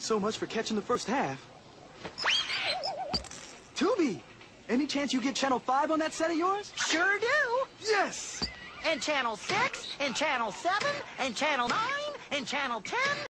So much for catching the first half. Tubi, any chance you get Channel 5 on that set of yours? Sure do. Yes! And Channel 6, and Channel 7, and Channel 9, and Channel 10.